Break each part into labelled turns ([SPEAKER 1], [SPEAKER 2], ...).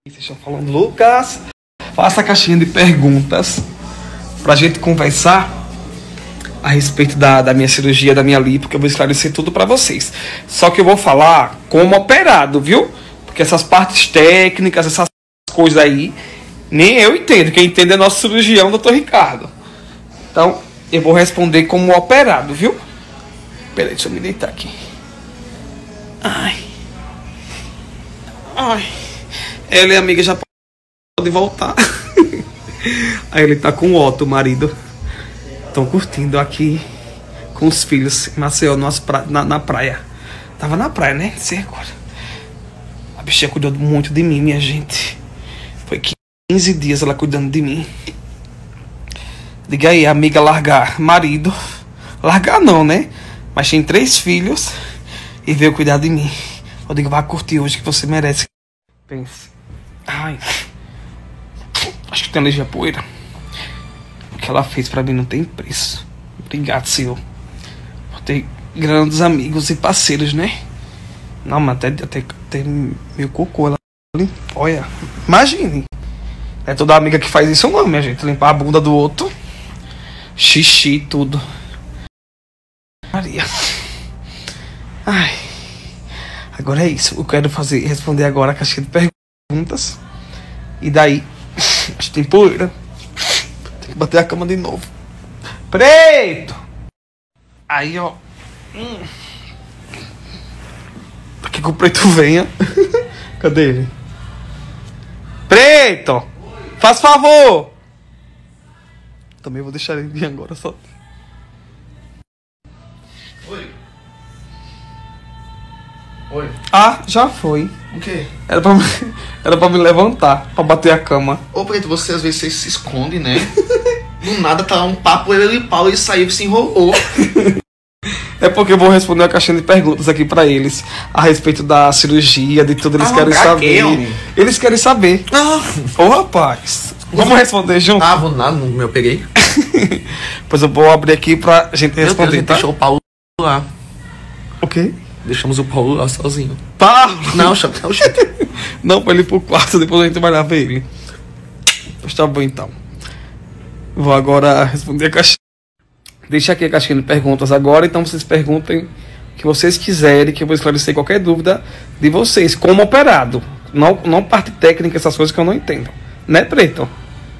[SPEAKER 1] Vocês estão falando, Lucas, faça a caixinha de perguntas pra gente conversar a respeito da minha cirurgia, da minha lipo, que eu vou esclarecer tudo pra vocês. Só que eu vou falar como operado, viu? Porque essas partes técnicas, essas coisas aí, nem eu entendo. Quem entende é nosso cirurgião, doutor Ricardo. Então, eu vou responder como operado, viu? Peraí, deixa eu me deitar aqui. Ai. Ela e a amiga já pode voltar. Aí ele tá com o Otto, o marido. Estão curtindo aqui com os filhos em Maceió, na praia. Tava na praia, né? Sei agora. A bichinha cuidou muito de mim, minha gente. Foi 15 dias ela cuidando de mim. Diga aí, amiga, largar marido. Largar não, né? Mas tem 3 filhos e veio cuidar de mim. Eu digo, vai curtir hoje que você merece. Pense. Ai. Acho que tem alergia à poeira. O que ela fez pra mim não tem preço. Obrigado, senhor. Eu tenho grandes amigos e parceiros, né? Não, mas até meu cocô. Ela limpa. Olha, imagine. É toda amiga que faz isso não, minha gente. Limpar a bunda do outro. Xixi, tudo. Maria. Ai. Agora é isso. Eu quero responder agora a caixinha de perguntas. E daí, acho que tem poeira. Tem que bater a cama de novo. Preto! Aí, ó. Aqui que o Preto venha. Cadê ele? Preto! Faz favor! Também vou deixar ele vir agora só.
[SPEAKER 2] Oi. Oi.
[SPEAKER 1] Ah, já foi.
[SPEAKER 2] O quê?
[SPEAKER 1] Era pra me levantar, pra bater a cama.
[SPEAKER 2] Ô, Preto, você às vezes se esconde, né? Do nada tá um papo, ele e Paulo, e saiu e se enrolou.
[SPEAKER 1] É porque eu vou responder uma caixinha de perguntas aqui pra eles a respeito da cirurgia, de tudo. Eles querem saber. Eles querem saber. Ô, rapaz. Vamos responder junto?
[SPEAKER 2] Ah, vou nada, não eu peguei.
[SPEAKER 1] Pois eu vou abrir aqui pra gente responder.
[SPEAKER 2] Deus, a gente deixou o Paulo lá.
[SPEAKER 1] O quê?
[SPEAKER 2] Deixamos o Paulo lá sozinho.
[SPEAKER 1] Paulo!
[SPEAKER 2] Não, chama o jeito.
[SPEAKER 1] Não, pra ele ir pro quarto, depois a gente vai lá ver ele. Pois tá bom então. Vou agora responder a caixinha. Deixa aqui a caixinha de perguntas agora, então vocês perguntem o que vocês quiserem, que eu vou esclarecer qualquer dúvida de vocês, como operado. Não parte técnica, essas coisas que eu não entendo. Né, Preto?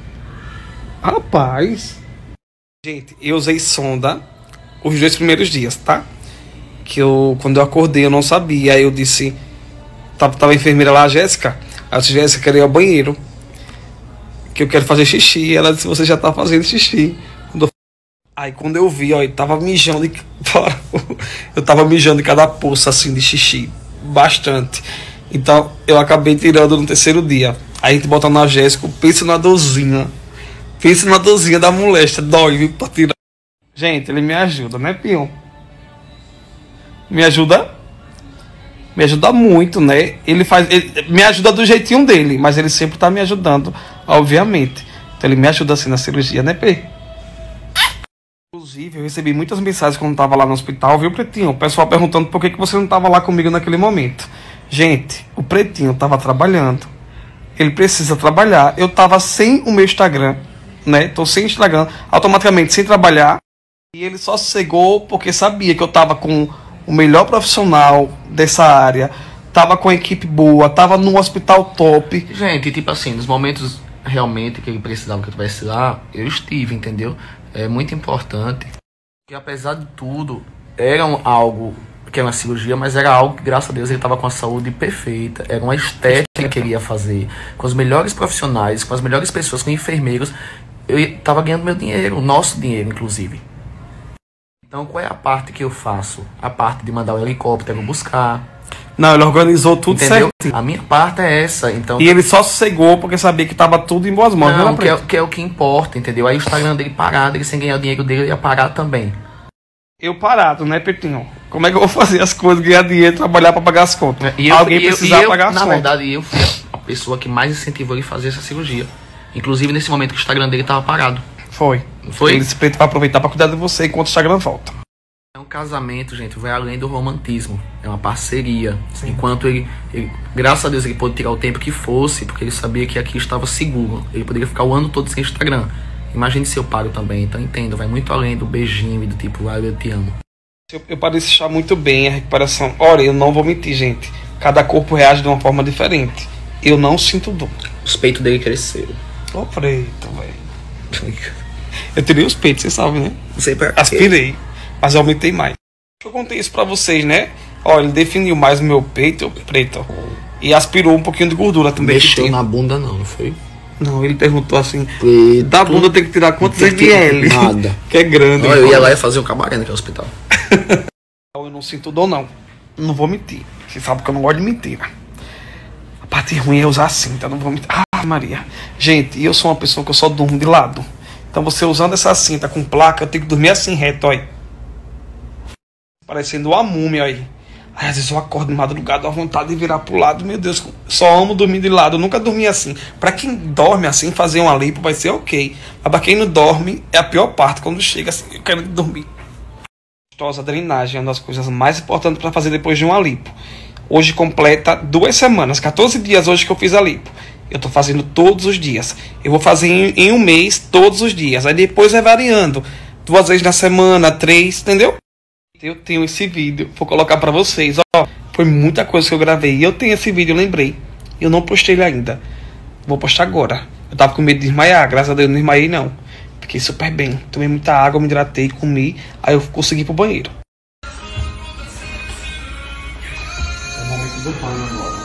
[SPEAKER 1] Rapaz. Gente, eu usei sonda os 2 primeiros dias, tá? Quando eu acordei, eu não sabia. Aí eu disse... Tava a enfermeira lá, a Jéssica. Aí eu disse, Jéssica, quero ir ao banheiro. Que eu quero fazer xixi. Ela disse, você já tá fazendo xixi. Aí quando eu vi, ó, eu tava mijando eu tava mijando em cada poça, assim, de xixi. Bastante. Então, eu acabei tirando no 3º dia. Aí a gente bota na Jéssica, pensa na dorzinha. Pensa na dorzinha da moléstia. Dói, viu, pra tirar. Gente, ele me ajuda, né, Pinho? Me ajuda? Me ajuda muito, né? Ele me ajuda do jeitinho dele, mas ele sempre tá me ajudando, obviamente. Então ele me ajuda assim na cirurgia, né, P? Inclusive, eu recebi muitas mensagens quando tava lá no hospital, viu, Pretinho? O pessoal perguntando por que você não tava lá comigo naquele momento. Gente, o Pretinho tava trabalhando. Ele precisa trabalhar. Eu tava sem o meu Instagram, né? Tô sem Instagram, automaticamente sem trabalhar. E ele só sossegou porque sabia que eu tava com o melhor profissional dessa área, tava com a equipe boa, tava num hospital top.
[SPEAKER 2] Gente, tipo assim, nos momentos realmente que ele precisava que eu estivesse lá, eu estive, entendeu? É muito importante. Que apesar de tudo, era algo que era uma cirurgia, mas era algo que, graças a Deus, ele estava com a saúde perfeita. Era uma estética que ele ia fazer, com os melhores profissionais, com as melhores pessoas, com enfermeiros. Eu estava ganhando meu dinheiro, o nosso dinheiro, inclusive. Então, qual é a parte que eu faço? A parte de mandar o helicóptero buscar.
[SPEAKER 1] Não, ele organizou tudo,
[SPEAKER 2] entendeu?
[SPEAKER 1] Certo.
[SPEAKER 2] A minha parte é essa, então...
[SPEAKER 1] E ele só sossegou porque sabia que tava tudo em boas mãos.
[SPEAKER 2] Não, que é o que importa, entendeu? Aí o Instagram dele parado, ele sem ganhar o dinheiro dele, ia parar também.
[SPEAKER 1] Eu parado, né, Pretinho? Como é que eu vou fazer as coisas, ganhar dinheiro, trabalhar pra pagar as contas? Alguém precisar pagar as contas.
[SPEAKER 2] Na verdade, eu fui a pessoa que mais incentivou ele a fazer essa cirurgia. Inclusive, nesse momento que o Instagram dele tava parado.
[SPEAKER 1] Foi. Ele se vai aproveitar pra cuidar de você enquanto o Instagram volta.
[SPEAKER 2] Então, casamento, gente, vai além do romantismo. É uma parceria. Sim. Enquanto ele, graças a Deus, ele pôde tirar o tempo que fosse, porque ele sabia que aqui estava seguro. Ele poderia ficar o ano todo sem Instagram. Imagine se eu paro também. Então entendo, vai muito além do beijinho e do tipo, eu te amo.
[SPEAKER 1] Eu pareci achar muito bem a recuperação. Olha, eu não vou mentir, gente. Cada corpo reage de uma forma diferente. Eu não sinto dor.
[SPEAKER 2] Os peitos dele cresceram.
[SPEAKER 1] Ô, preto, velho. Eu tirei os peitos, você sabe, né?
[SPEAKER 2] Não sei pra quê.
[SPEAKER 1] Aspirei, mas eu aumentei mais. Eu contei isso pra vocês, né? Olha, ele definiu mais o meu peito, preto. E aspirou um pouquinho de gordura também.
[SPEAKER 2] Mexeu na bunda não foi?
[SPEAKER 1] Não, ele perguntou assim,
[SPEAKER 2] preto,
[SPEAKER 1] da bunda tem que tirar quantos ml?
[SPEAKER 2] Nada.
[SPEAKER 1] Que é grande.
[SPEAKER 2] Olha, eu ia lá e fazer um cabaré naquele hospital.
[SPEAKER 1] Eu não sinto dor, não. Não vou mentir. Você sabe que eu não gosto de mentira. A parte ruim é usar cinta, não vou mentir. Ah, Maria. Gente, eu sou uma pessoa que eu só durmo de lado. Então você usando essa cinta com placa, eu tenho que dormir assim reto, olha. Parecendo uma múmia, olha. Aí, às vezes eu acordo de madrugada, a vontade de virar pro lado. Meu Deus, só amo dormir de lado. Eu nunca dormi assim. Pra quem dorme assim, fazer uma lipo vai ser ok. Mas pra quem não dorme, é a pior parte. Quando chega assim, eu quero dormir. A drenagem é uma das coisas mais importantes para fazer depois de uma lipo. Hoje completa 2 semanas, 14 dias hoje que eu fiz a lipo. Eu tô fazendo todos os dias. Eu vou fazer em um mês, todos os dias. Aí depois vai variando. 2 vezes na semana, 3, entendeu? Eu tenho esse vídeo, vou colocar para vocês. Ó, foi muita coisa que eu gravei. E eu tenho esse vídeo, eu lembrei. Eu não postei ele ainda. Vou postar agora. Eu tava com medo de desmaiar, graças a Deus eu não desmaiei não. Fiquei super bem. Tomei muita água, me hidratei, comi. Aí eu consegui ir pro banheiro. É o momento do banho agora.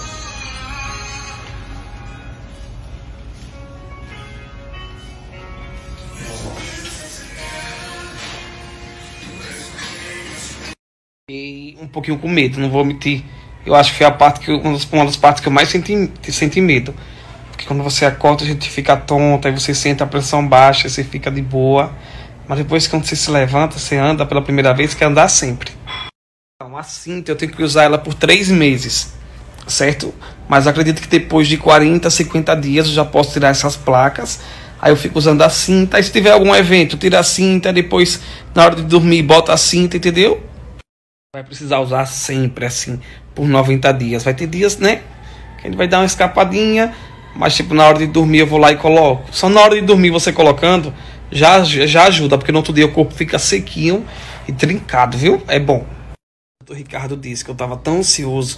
[SPEAKER 1] Fiquei um pouquinho com medo, não vou mentir. Eu acho que foi a parte que uma das partes que eu mais senti medo. Porque quando você acorda, a gente fica tonta, aí você sente a pressão baixa, você fica de boa. Mas depois, quando você se levanta, você anda pela primeira vez, quer andar sempre. Então, a cinta, eu tenho que usar ela por 3 meses, certo? Mas acredito que depois de 40, 50 dias, eu já posso tirar essas placas. Aí eu fico usando a cinta. Aí se tiver algum evento, tira a cinta, depois, na hora de dormir, bota a cinta, entendeu? Vai precisar usar sempre, assim, por 90 dias. Vai ter dias, né, que a gente vai dar uma escapadinha. Mas, tipo, na hora de dormir eu vou lá e coloco. Só na hora de dormir você colocando, já ajuda. Porque no outro dia o corpo fica sequinho e trincado, viu? É bom. O Ricardo disse que eu tava tão ansioso.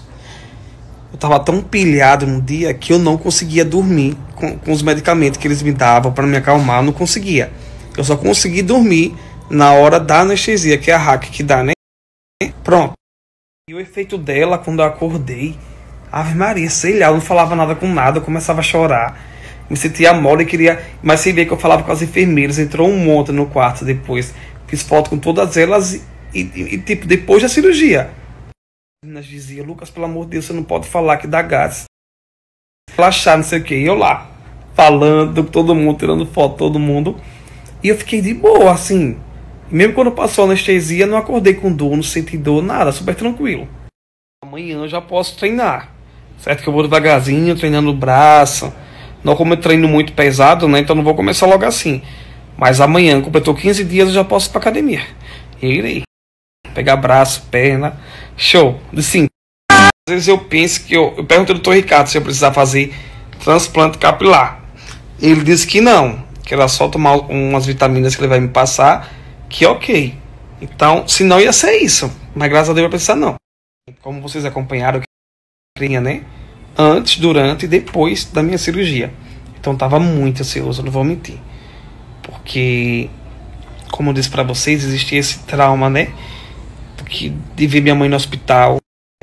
[SPEAKER 1] Eu tava tão pilhado no dia que eu não conseguia dormir com os medicamentos que eles me davam para me acalmar. Eu não conseguia. Eu só consegui dormir na hora da anestesia, que é a hack que dá, né? Pronto. E o efeito dela, quando eu acordei... Ave Maria, sei lá, eu não falava nada com nada, eu começava a chorar, me sentia mole e queria... Mas sem ver que eu falava com as enfermeiras, entrou um monte no quarto depois, fiz foto com todas elas e tipo, depois da cirurgia. As meninas diziam, Lucas, pelo amor de Deus, você não pode falar que dá gás. Relaxar, não sei o que, e eu lá, falando com todo mundo, tirando foto, todo mundo, e eu fiquei de boa, assim, e mesmo quando passou a anestesia, não acordei com dor, não senti dor, nada, super tranquilo. Amanhã eu já posso treinar. Certo que eu vou devagarzinho, treinando o braço. Não como eu treino muito pesado, né? Então não vou começar logo assim. Mas amanhã, completou 15 dias, eu já posso ir pra academia. E irei. Pegar braço, perna. Show. Sim. Às vezes eu penso que... Eu perguntei ao Dr. Ricardo se eu precisar fazer transplante capilar. Ele disse que não. Que era só tomar umas vitaminas que ele vai me passar. Que ok. Então, se não ia ser isso. Mas graças a Deus vai precisar não. Como vocês acompanharam, né? Antes, durante e depois da minha cirurgia. Então tava muito ansioso, não vou mentir. Porque, como eu disse pra vocês, existia esse trauma, né? Porque de ver minha mãe no hospital.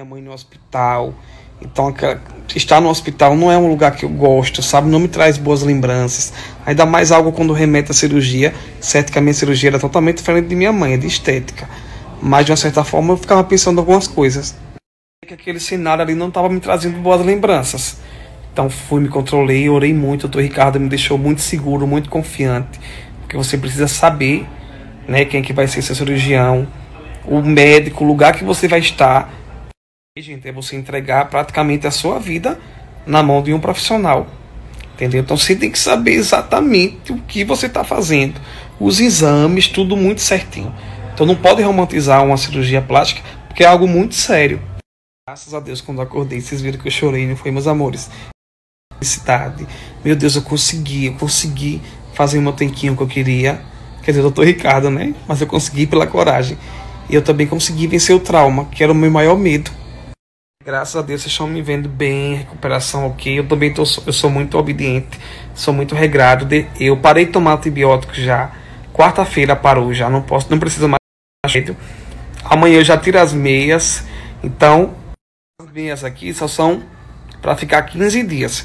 [SPEAKER 1] Então, estar no hospital não é um lugar que eu gosto, sabe? Não me traz boas lembranças. Ainda mais algo quando remete à cirurgia. Certo que a minha cirurgia era totalmente diferente de minha mãe, é de estética. Mas de uma certa forma eu ficava pensando em algumas coisas. Que aquele cenário ali não estava me trazendo boas lembranças. Então me controlei, orei muito. O Dr. Ricardo me deixou muito seguro, muito confiante. Porque você precisa saber, né, quem que vai ser seu cirurgião, o médico, o lugar que você vai estar. E, gente, é você entregar praticamente a sua vida na mão de um profissional. Entendeu? Então você tem que saber exatamente o que você está fazendo. Os exames, tudo muito certinho. Então Então não pode romantizar uma cirurgia plástica, porque é algo muito sério. Graças a Deus, quando eu acordei, vocês viram que eu chorei, não foi, meus amores? Felicidade. Meu Deus, eu consegui fazer o meu tanquinho que eu queria. Quer dizer, doutor Ricardo, né? Mas eu consegui pela coragem. E eu também consegui vencer o trauma, que era o meu maior medo. Graças a Deus, vocês estão me vendo bem, recuperação ok. Eu também eu sou muito obediente, sou muito regrado. Eu parei de tomar antibiótico já. Quarta-feira parou já, não preciso mais. Amanhã eu já tiro as meias. Então, as meias aqui só são para ficar 15 dias.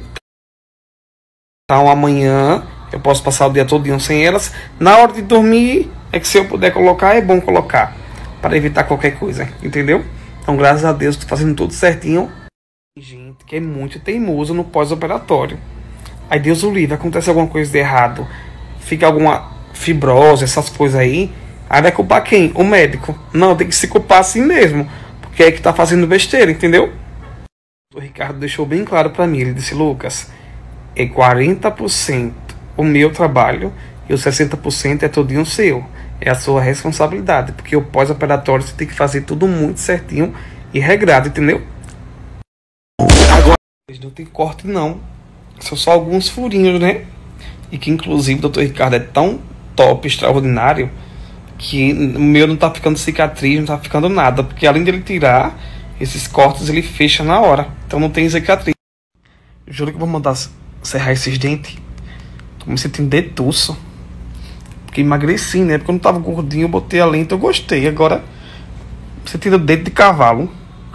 [SPEAKER 1] Então amanhã eu posso passar o dia todo sem elas. Na hora de dormir, é que se eu puder colocar, é bom colocar, para evitar qualquer coisa, entendeu? Então, graças a Deus, estou fazendo tudo certinho. Tem gente que é muito teimoso no pós-operatório. Aí Deus o livre, acontece alguma coisa de errado, fica alguma fibrose, essas coisas aí vai culpar quem? O médico. Não, tem que se culpar assim mesmo, porque é que tá fazendo besteira, entendeu? O Ricardo deixou bem claro para mim, ele disse: Lucas, é 40% o meu trabalho e os 60% é todinho seu. É a sua responsabilidade, porque o pós-operatório você tem que fazer tudo muito certinho e regrado, entendeu? Agora, não tem corte não, são só alguns furinhos, né? E que inclusive o Dr. Ricardo é tão top, extraordinário, que o meu não tá ficando cicatriz, não tá ficando nada, porque além dele tirar esses cortes, ele fecha na hora, então não tem cicatriz. Juro que eu vou mandar serrar esses dentes. Tô me sentindo detuço, porque emagreci, né? Porque eu não tava gordinho, eu botei a lente, eu gostei. Agora você tira o dedo de cavalo.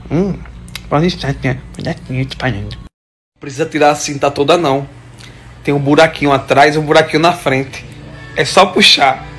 [SPEAKER 1] Precisa tirar a cinta toda não. Tem um buraquinho atrás e um buraquinho na frente. É só puxar.